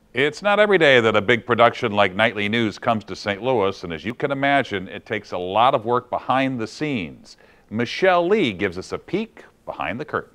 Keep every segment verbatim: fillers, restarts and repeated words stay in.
It's not every day that a big production like Nightly News comes to Saint Louis, and as you can imagine, it takes a lot of work behind the scenes. Michelle Lee gives us a peek behind the curtain.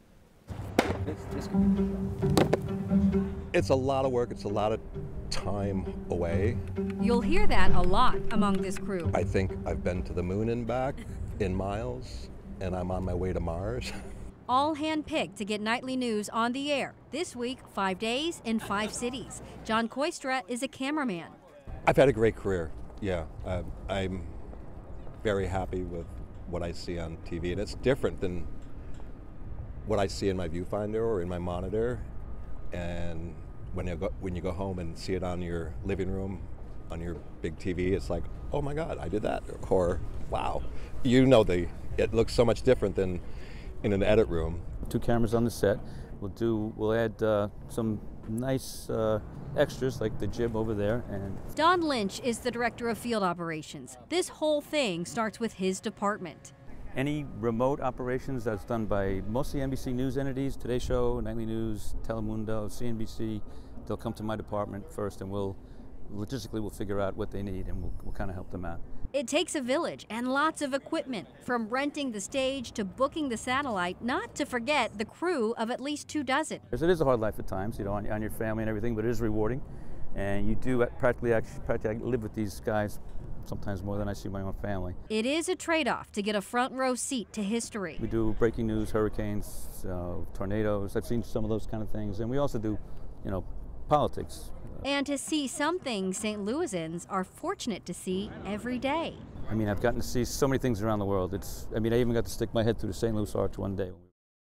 It's a lot of work, it's a lot of time away. You'll hear that a lot among this crew. I think I've been to the moon and back in miles, and I'm on my way to Mars. All hand-picked to get Nightly News on the air. This week, five days in five cities. John Koistra is a cameraman. I've had a great career, yeah. Uh, I'm very happy with what I see on T V, and it's different than what I see in my viewfinder or in my monitor. And when you go, when you go home and see it on your living room, on your big T V, it's like, oh my God, I did that. Or, wow. You know, the it looks so much different than in an edit room. Two cameras on the set. We'll do. We'll add uh, some nice uh, extras like the jib over there. And Don Lynch is the director of field operations. This whole thing starts with his department. any remote operations that's done by mostly N B C News entities, Today Show, Nightly News, Telemundo, C N B C, they'll come to my department first, and we'll logistically we'll figure out what they need, and we'll, we'll kind of help them out. It takes a village and lots of equipment, from renting the stage to booking the satellite, not to forget the crew of at least two dozen. Because it is a hard life at times, you know, on, on your family and everything, but it is rewarding. And you do practically actually practically live with these guys sometimes more than I see my own family. It is a trade-off to get a front row seat to history. We do breaking news, hurricanes, uh, tornadoes. I've seen some of those kind of things. And we also do, you know, politics. And to see some things Saint Louisans are fortunate to see every day. I mean, I've gotten to see so many things around the world. It's, I mean, I even got to stick my head through the Saint Louis Arch one day.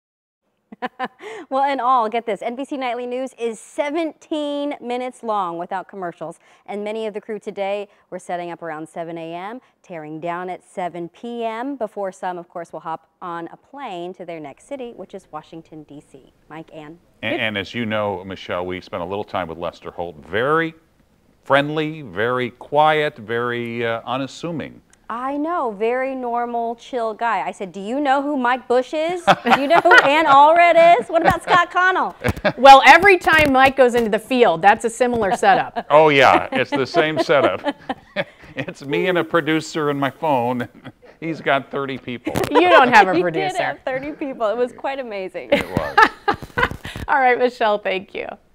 Well, in all, get this, N B C Nightly News is seventeen minutes long without commercials, and many of the crew today were setting up around seven A M, tearing down at seven P M, before some, of course, will hop on a plane to their next city, which is Washington, D C Mike, Ann. And, and as you know, Michelle, we spent a little time with Lester Holt. Very friendly, very quiet, very uh, unassuming. I know, very normal, chill guy. I said, do you know who Mike Bush is? Do you know who Ann Allred is? What about Scott Connell? Well, every time Mike goes into the field, that's a similar setup. Oh yeah, it's the same setup. It's me and a producer and my phone. He's got thirty people. You don't have a He producer. did have thirty people. It was quite amazing. It was. All right, Michelle, thank you.